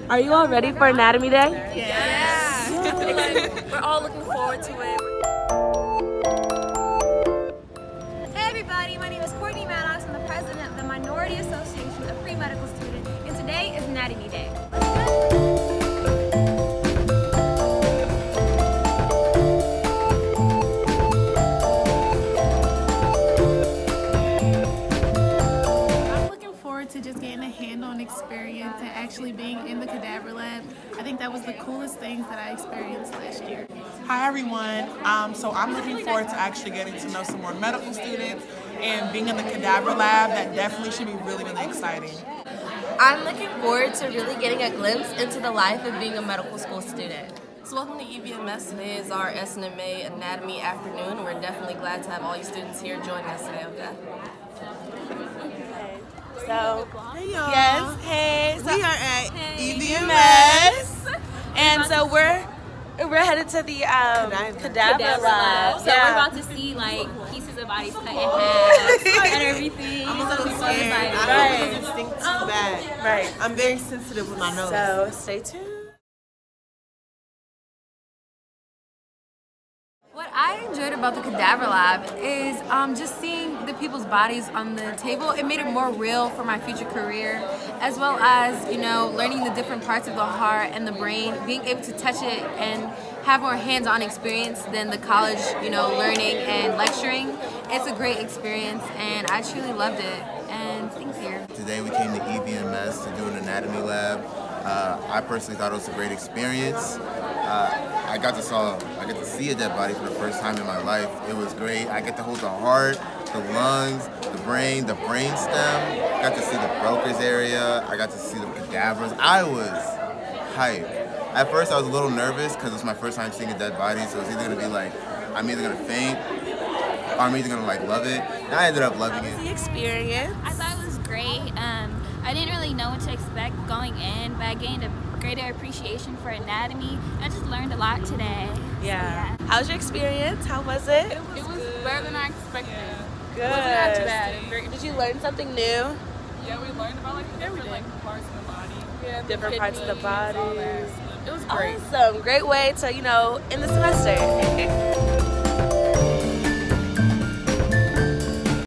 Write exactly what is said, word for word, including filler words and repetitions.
Are you all ready for Anatomy Day? Yes. Yeah. We're all looking forward to it. Hey everybody, my name is Courtney Maddox. I'm the president of the Minority Association of Pre-Medical Students, and today is Anatomy Day. To just getting a hand-on experience and actually being in the cadaver lab. I think that was the coolest things that I experienced last year. Hi everyone, um, so I'm looking forward to actually getting to know some more medical students and being in the cadaver lab. That definitely should be really, really exciting. I'm looking forward to really getting a glimpse into the life of being a medical school student. So welcome to E V M S. Today is our S N M A Anatomy afternoon. We're definitely glad to have all you students here joining us today, okay? So, hey yes, hey. So, we are at hey, E V M S, and so we're we're headed to the um, cadaver, cadaver lab. lab. So yeah. we're about to see like pieces of bodies cut in half and everything. I'm a little so scared. excited. I hope it doesn't stink too bad. Right. I'm very sensitive with my nose. So stay tuned. What I enjoyed about the cadaver lab is um, just seeing the people's bodies on the table. It made it more real for my future career, as well as, you know, learning the different parts of the heart and the brain, being able to touch it and have more hands-on experience than the college, you know, learning and lecturing. It's a great experience, and I truly loved it. And thank you. Today we came to E V M S to do an anatomy lab. Uh, I personally thought it was a great experience. Uh, I got to saw, I got to see a dead body for the first time in my life. It was great. I get to hold the heart, the lungs, the brain, the brain stem. Got to see the Broca's area. I got to see the cadavers. I was hyped. At first I was a little nervous because it was my first time seeing a dead body, so it's either gonna be like, I'm either gonna faint or I'm either gonna like love it. And I ended up loving it. The experience. I thought it was great. Um, I didn't really know what to expect going in, but I gained a greater appreciation for anatomy. I just learned a lot today. Yeah. So, yeah. How was your experience? How was it? It was, it was better than I expected. Good. It wasn't that too bad. Very, Did you learn something new? Yeah, we learned about like different like parts of the body. Yeah, the different parts of the body. It was great. Awesome. Great way to, you know, end the semester.